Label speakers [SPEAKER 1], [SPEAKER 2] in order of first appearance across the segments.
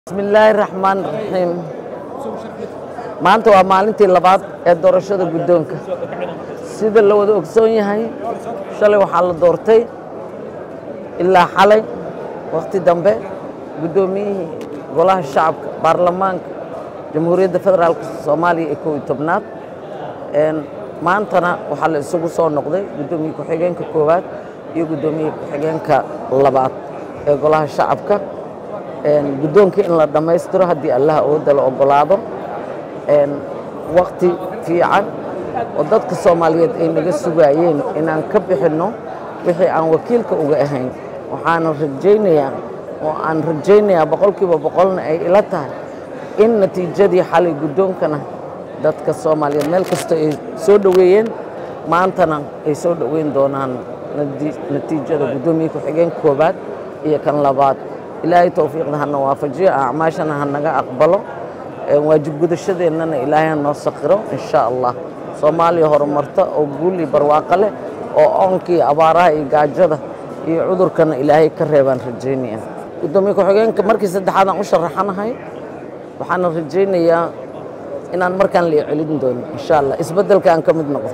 [SPEAKER 1] بسم الله الرحمن الرحيم maanta waa maalintii labaad ee doorashada guddoonka sida la wada ogsoon yahay shalay waxaa la doortay ilaa xalay waqti dambe guddoomiyihii golaha shacabka baarlamaanka jamhuuriyadda federaalka Soomaaliya ee 11aad maantana waxaa la isugu soo noqday guddoomiye ku-xigeenka koowaad iyo guddoomiye ku-xigeenka labaad ee golaha shacabka guddoonka in la dhameystiro haddii Allah oo dalo ogolaado waqti fiican oo dadka Soomaaliyeed ay naga sugayeen inaan ka bixino wixii aan wakiilka uga ahayn waxaan rajaynayaa boqolkiiba boqolna ay ila tahay in natiijadii xalay guddoonkana dadka Soomaaliyeed meel kasta ay soo dhaweeyeen maantana ay soo dhaweyn doonaan natiijada guddoomiye ku-xigeenka koowaad iyo kan labaad ilaahay tawfiiqna hana waafajiyo acmaashana hanaga aqbalo واجب قدشتنا إلهي نصقره إن شاء الله صومالي هرمرتا أو قولي برواقله أو أنكي أبارها إيجاجده يعذر كان إلهي كرهبان رجينيا قدامي كحجين كمركز الدحانة مشرحنا هاي وحنا رجينيا إن المركان اللي علينا دون إن شاء الله إسبدل كان كمد نقطة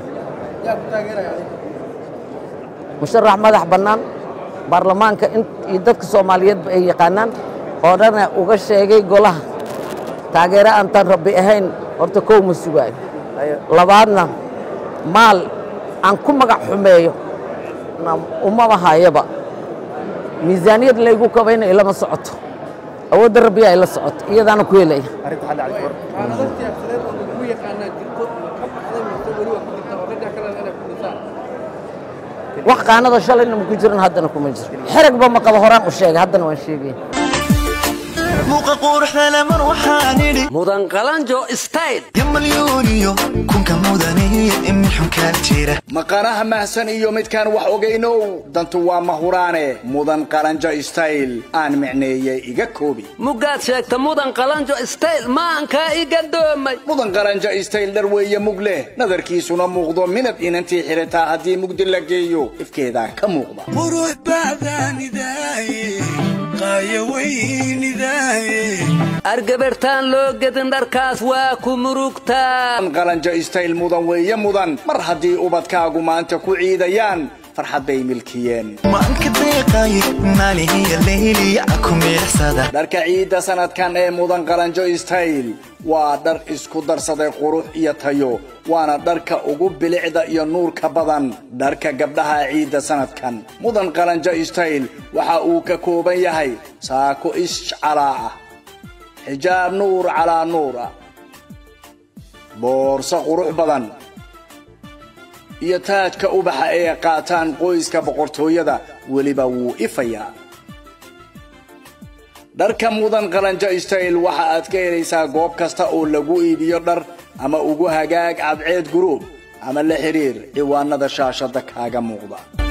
[SPEAKER 1] مشرح مدح بنان برلمان كأنت يدك الصوماليات بأي قانون هذا وقش شيء قولها taageero aan tan rabbi ahayn horta koow ma sugaay labaadna maal aan ku magac xumeeyo uma bahayaba miisaaniyad la igu kabayna ilama socoto awoodda rabbi ay la socoto iyadaana ku helay wax qaanada shalayna ma ku jirin haddana kuma jiro xeragba ma qabo horaan u sheegay haddana waan sheegay
[SPEAKER 2] mudan qalanjo style
[SPEAKER 3] yamaliyooniyo kunka mudaniye imixun ka jira
[SPEAKER 4] maqaraha mahsan iyo midkaan wax ogeynow dantu waa mahuraane mudan qalanjo style aan micneeyay iga koobi
[SPEAKER 2] mugaad sheegta mudan qalanjo style maanka iga doomay
[SPEAKER 4] mudan qalanjo style darweeye mugle nadarkiisuna muuqdo midab inantii xirataa haddii mugdi la geeyo ifkeeda ka muuqda
[SPEAKER 3] quruux baadanidaay
[SPEAKER 2] argabartaan loo gedin dharkaas waa ku murugtaan
[SPEAKER 4] qalanjo style mudan weeye mudan mar haddii ubadkaagu maanta ku ciidayaan farxad bay milkiyeen
[SPEAKER 3] maanka deeqay maalihiya leeliya ku meersada
[SPEAKER 4] dharka ciida sanadkan ee mudan qalanjo style waa dhar isku darsaday qurux iyo tayo waana dharka ugu bilicda iyo nuurka badan dharka gabdhaha ciida sanadkan mudan qalanjo style waxa uu ka kooban yahay saako iscalaa xijaab nuur calaa nuura boorso qurux badan iyo taajka ubaxa ee qaataan qoyska boqortooyada weliba wuu ifayaa dharka mudan qalanjo style waxa aad ka helaysaa goob kasta oo lagu iibiyo dhar ama ugu hagaag cadceed group ama la xiriir ciwaanada shaashada kaaga muuqda